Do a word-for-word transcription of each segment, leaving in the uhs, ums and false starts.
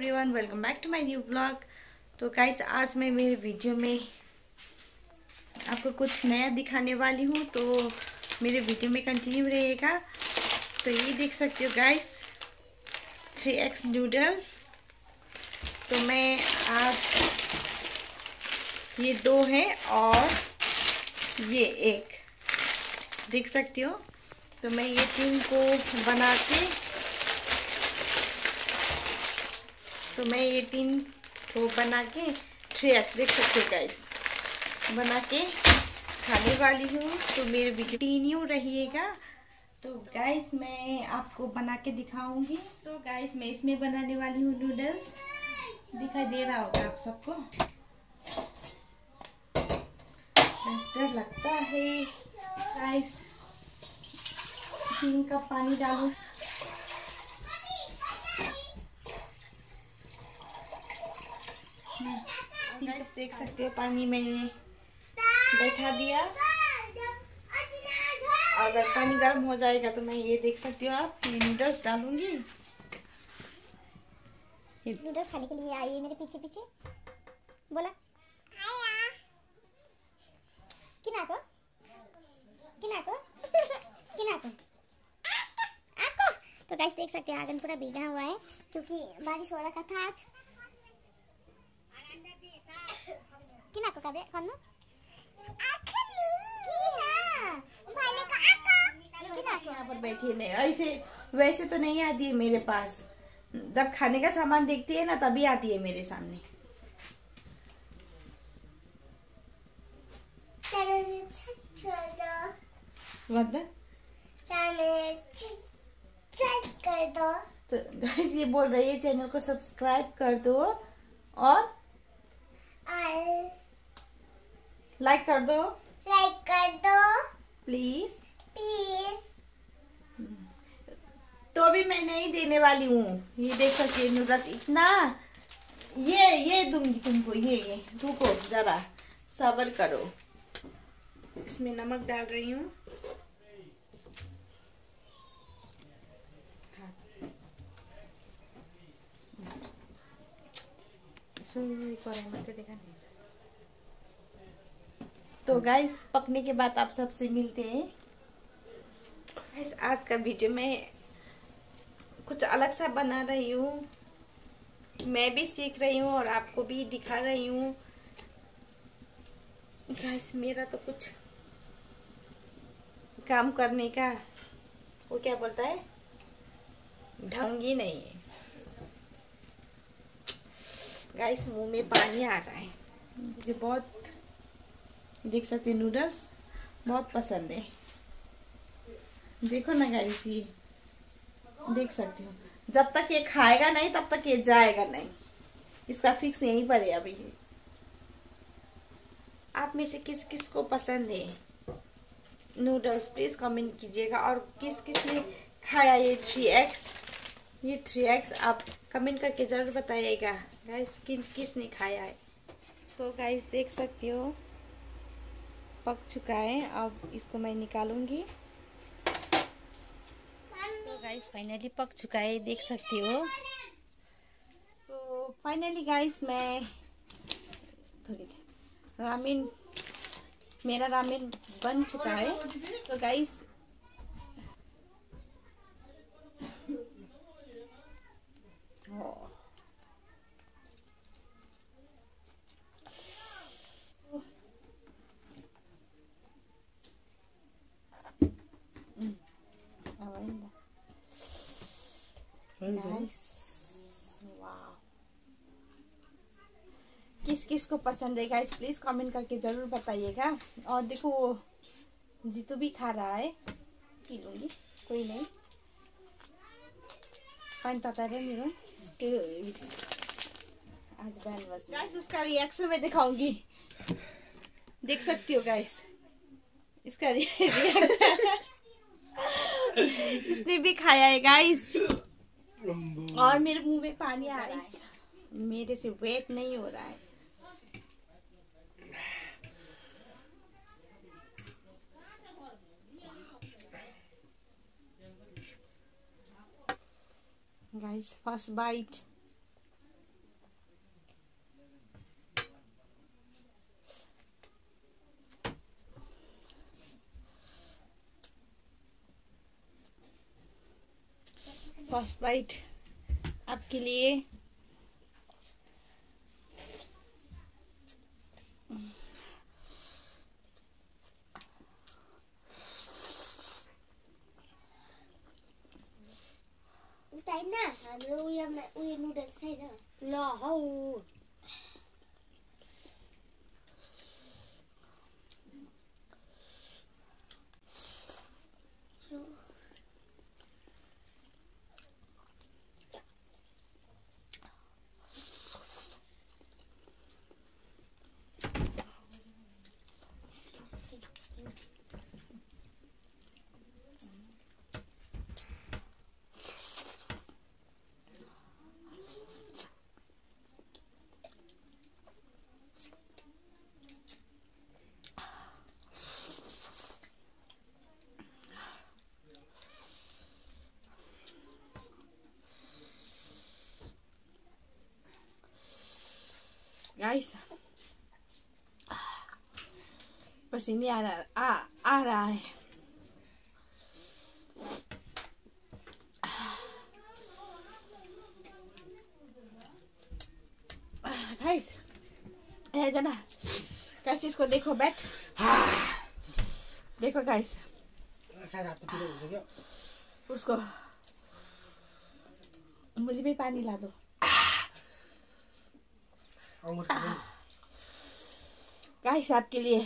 Everyone, welcome back to my new blog. तो guys, आज मैं मेरे वीडियो में आपको कुछ नया दिखाने वाली हूँ, तो मेरे वीडियो में कंटिन्यू रहेगा। तो ये देख सकते हो गाइस, थ्री एक्स नूडल्स। तो मैं आज ये दो हैं और ये एक, देख सकते हो। तो मैं ये तीन को बना के तो मैं ये तीन को बना के थ्री एक्स देख सकते हो गाइस, बना के खाने वाली हूँ। तो मेरे वीडियो कंटिन्यू रहिएगा। तो गाइस, मैं आपको बना के दिखाऊंगी। तो गाइस, मैं इसमें बनाने वाली हूँ नूडल्स। दिखाई दे रहा होगा आप सबको। डर लगता है गाइस। तीन कप पानी डालूं। गाइस, देख सकते हो पानी मैंने बैठा दिया। अगर पानी गर्म हो जाएगा तो मैं ये देख सकते हो आप, ये नूडल्स डालूंगी। नूडल्स खाने के लिए आइए मेरे पीछे पीछे। बोला किना को किना को किना को आपको। तो गाइस, देख सकते हैं आंगन पूरा भीगा हुआ है क्योंकि बारिश हो रहा था आज। किना को कबे खाना यहाँ पर बैठी नहीं, ऐसे वैसे तो नहीं आती है मेरे पास। जब खाने का सामान देखती है ना, तभी आती है मेरे सामने। कर दो। तो गाइस, ये बोल रही है चैनल को सब्सक्राइब कर दो और लाइक कर दो, लाइक कर दो प्लीज प्लीज। तो भी मैं नहीं देने वाली हूँ। ये देख सकते हैं नूडल्स, इतना ये ये दूंगी तुमको। ये ये रुको जरा, सब्र करो। इसमें नमक डाल रही हूँ। तो गाइस, पकने के बाद आप सबसे मिलते हैं। गाइस, आज का वीडियो में कुछ अलग सा बना रही हूँ। मैं भी सीख रही हूँ और आपको भी दिखा रही हूँ। गाइस, मेरा तो कुछ काम करने का, वो क्या बोलता है, ढंग ही नहीं है। गाइस, मुंह में पानी आ रहा है। मुझे बहुत, देख सकते हैं, नूडल्स बहुत पसंद है। देखो ना गाइस, ये देख सकते हो। जब तक ये खाएगा नहीं तब तक ये जाएगा नहीं। इसका फिक्स यहीं पर है अभी। आप में से किस किस को पसंद है नूडल्स, प्लीज कमेंट कीजिएगा। और किस किस ने खाया ये थ्री एक्स ये थ्री एक्स आप कमेंट करके जरूर बताइएगा गाइस, किन किस ने खाया है। तो गाइस, देख सकते हो पक चुका है। अब इसको मैं निकालूंगी। तो गाइस, फाइनली पक चुका है, देख सकते हो। तो फाइनली गाइस, मैं थोड़ी रामेन मेरा रामेन बन चुका है। तो गाइस, नाइस, वाह। किस किस को पसंद है गाइस, प्लीज कमेंट करके जरूर बताइएगा। और देखो, वो जीतू भी खा रहा है। पी लूंगी, कोई नहीं। पानी पता है मेरा आज बहन बस। गाइस, उसका रिएक्शन मैं दिखाऊंगी। देख सकती हो गाइस, इसका रिएक्शन। इसने भी खाया है गाइस, और मेरे मुंह में पानी आ रहा है। मेरे से वेट नहीं हो रहा है। Guys, first bite. First bite आपके लिए। टाइम ना हाम्रो उयोमा उयो नुडल्स छैन ल हौ गाइस पसीने आ रहा आ, आ रहा है। गाइस है जना गाइस इसको देखो बैठ देखो गाइस उसको मुझे भी पानी ला दो। गाइस आपके लिए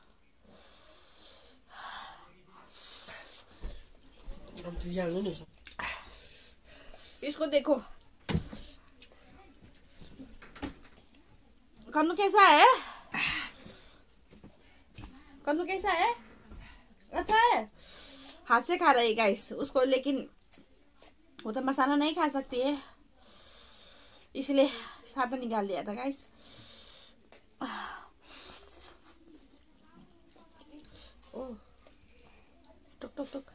इसको देखो कन्नू कैसा है? कन्नू कैसा है? अच्छा है। हाथ से खा रही है गाइस उसको, लेकिन वो तो मसाला नहीं खा सकती है इसलिए साथ निकाल दिया था गाइस। ओह टुक टुक टुक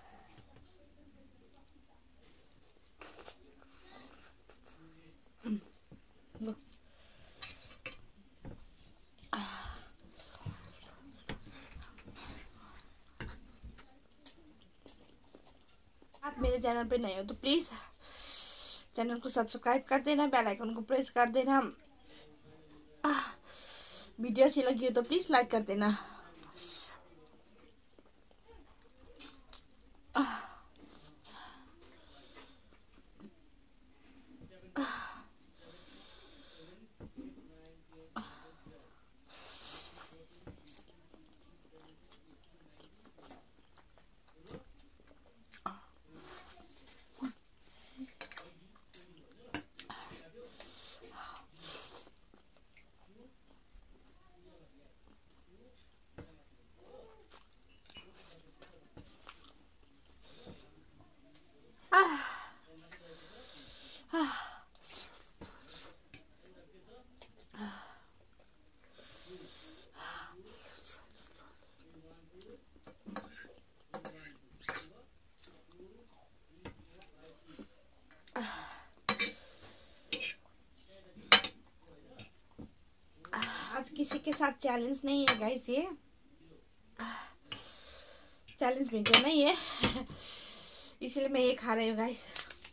लो। आप मेरे चैनल पे नए हो तो प्लीज चैनल को सब्सक्राइब कर देना, बेल आइकन को प्रेस कर देना। वीडियो अच्छी लगी हो तो प्लीज लाइक कर देना। आज किसी के साथ चैलेंज नहीं है गाइस, ये चैलेंज वीडियो नहीं है इसलिए मैं ये खा रही हूँ गाइस।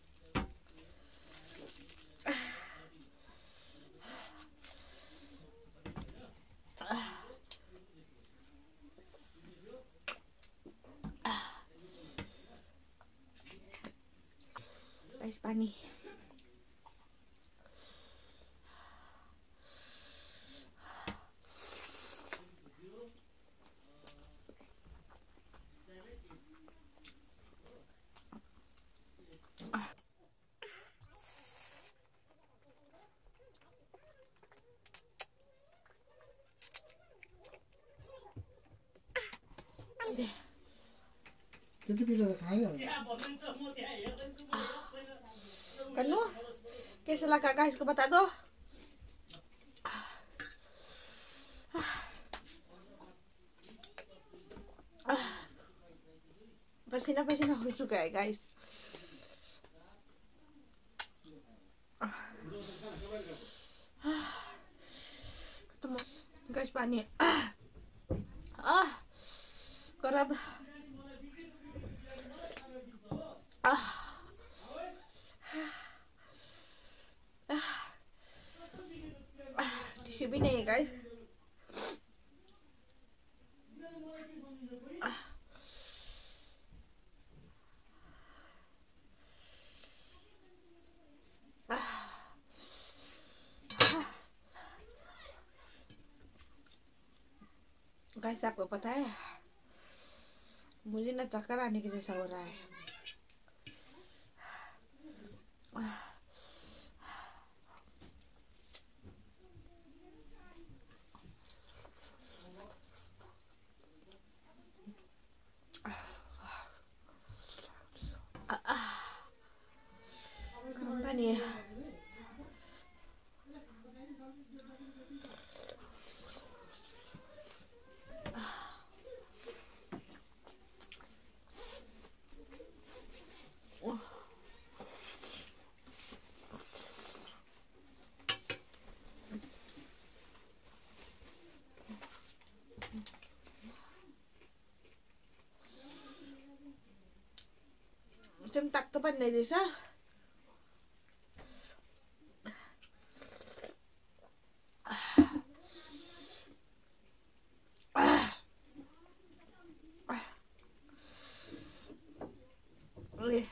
गाइस पानी कन्नू कैसे लगा गाइस को बता दो। पसीना पसीना हो चुका है गाइस। तो गाइस पानी गरम है गाइस। गाइस आपको पता है मुझे ना चक्कर आने के जैसा हो रहा है। पानी है। Trong tặc cái bên này thì sao? Ui.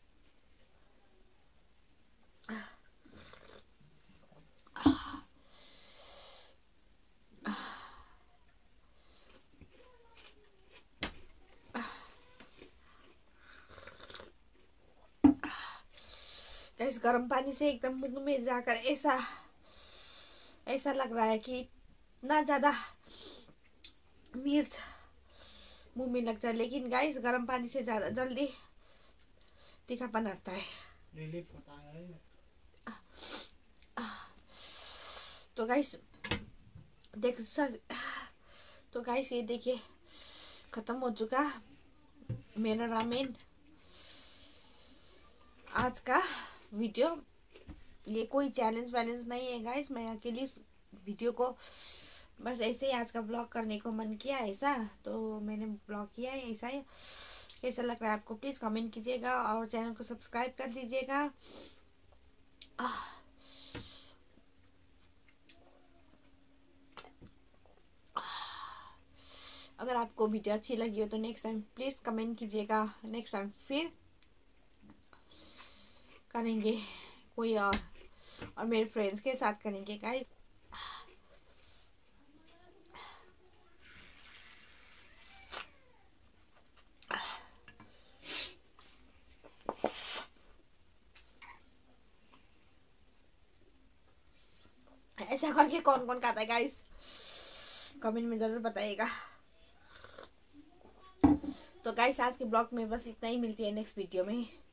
इस गर्म पानी से एकदम मुंह में जाकर ऐसा ऐसा लग रहा है कि इतना ज्यादा मिर्च मुंह में लग जाए, लेकिन गाइस गर्म पानी से ज्यादा जल्दी तीखापन आता है, रिलीफ होता है। तो गाइस देख सर तो गाइस ये देखिए खत्म हो चुका मेरा रामेन आज का वीडियो। ये कोई चैलेंज वैलेंज नहीं है गाइस, मैं अकेली वीडियो को बस ऐसे ही आज का ब्लॉग करने को मन किया ऐसा, तो मैंने ब्लॉग किया है ऐसा ही। कैसा लग रहा है आपको प्लीज कमेंट कीजिएगा और चैनल को सब्सक्राइब कर दीजिएगा। अगर आपको वीडियो अच्छी लगी हो तो नेक्स्ट टाइम प्लीज कमेंट कीजिएगा, नेक्स्ट टाइम फिर करेंगे कोई और और मेरे फ्रेंड्स के साथ करेंगे गाइस। ऐसा करके कौन कौन खाता है गाइस कमेंट में जरूर बताइएगा। तो गाइस आज के ब्लॉग में बस इतना ही, मिलती है नेक्स्ट वीडियो में।